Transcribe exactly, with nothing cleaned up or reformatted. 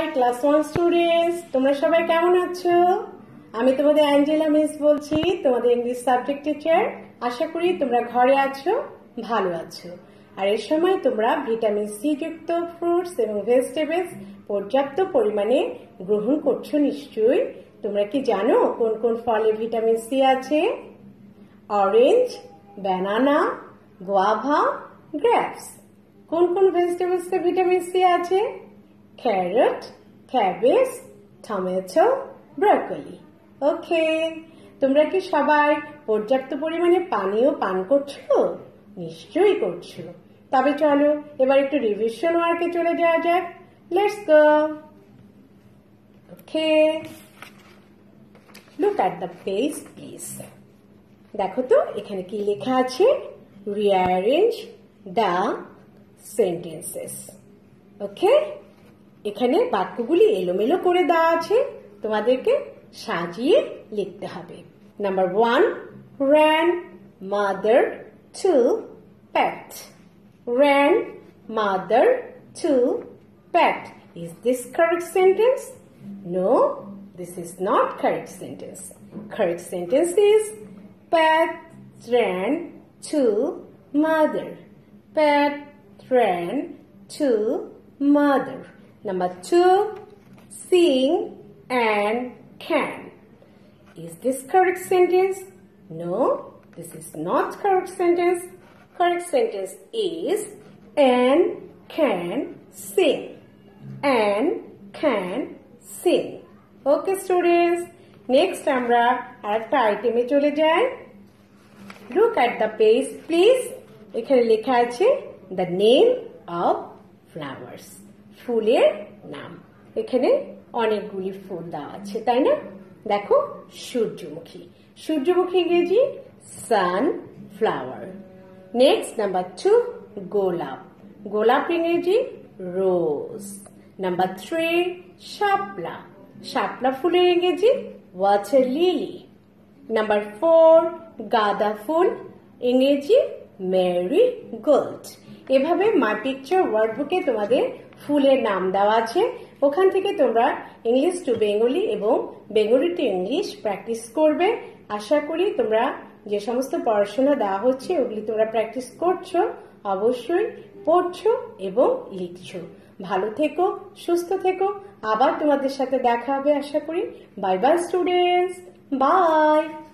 Class one students, তোমরা সবাই কেমন আছো? আমি তোমাদের অ্যাঞ্জেলা মিস বলছি, তোমাদের ইংলিশ সাবজেক্ট টিচার। আশা করি তোমরা ঘরে আছো, ভালো আছো। আর এই সময় তোমরা ভিটামিন সি যুক্ত ফ্রুটস এবং ভেজিটেবলস পর্যাপ্ত পরিমাণে গ্রহণ করছো নিশ্চয়ই। তোমরা কি জানো কোন কোন ফলে ভিটামিন সি আছে? Orange, banana, guava, grapes. কোন কোন ভেজিটেবলসে ভিটামিন সি আছে? Carrot, cabbage, tomato, broccoli. Okay, তোমরা কি সবাই পর্যাপ্ত পরিমাণে পানীয় পান করছো? নিশ্চয়ই করছো। তবে চলো এবার একটু রিভিশন ওয়ার্কে চলে যাওয়া যাক। Let's go. Okay, look at the page please. দেখো তো এখানে কি লেখা আছে? Rearrange the sentences. ওকে, এখানে বাক্যগুলি এলোমেলো করে দেওয়া আছে, তোমাদেরকে সাজিয়ে লিখতে হবে। Number one, ran mother to pet. Ran mother to pet. Is this correct sentence? No, this is not correct sentence. Correct sentence is pet ran to mother. Pet ran to mother. Number two, sing and can. Is this correct sentence? No, this is not correct sentence. Correct sentence is and can sing. And can sing. Okay students, next আমরা আরেকটা আইটেমে চলে যাই। Look at the page please. এখানে লেখা আছে the name of flowers. ফুলের নাম। এখানে অনেকগুলি ফুল দেওয়া আছে, তাই না? দেখো, সূর্যমুখী। সূর্যমুখী ইংরেজি সানফ্লাওয়ার। নেক্সট নাম্বার টু, গোলাপ। গোলাপ ইংরেজি রোজ। নাম্বার থ্রি, শাপলা। শাপলা ফুলের ইংরেজি ওয়াটার লিলি। নাম্বার ফোর, গাঁদা ফুল ইংরেজি মেরি গোল্ড। এভাবে মাই পিকচার ওয়ার্কবুকে তোমাদের ফুলের নাম দেওয়া আছে। ওখান থেকে তোমরা ইংলিশ টু বেঙ্গলি এবং বেঙ্গলি টু ইংলিশ প্র্যাকটিস করবে। আশা করি তোমরা যে সমস্ত পড়াশোনা দেওয়া হচ্ছে ওগুলি তোমরা প্র্যাকটিস করছো, অবশ্যই পড়ছো এবং লিখছো। ভালো থেকো, সুস্থ থেকো। আবার তোমাদের সাথে দেখা হবে আশা করি। Bye bye students, by.